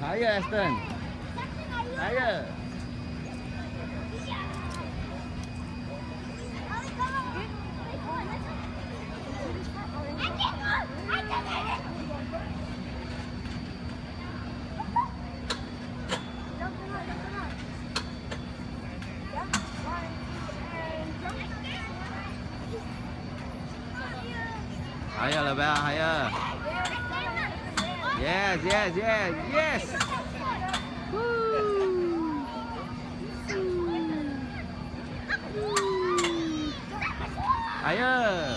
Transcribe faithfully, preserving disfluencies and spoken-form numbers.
Higher, Aston. Higher. Higher, Labelle, higher. Yes, yes, yes, yes. Woo. Higher.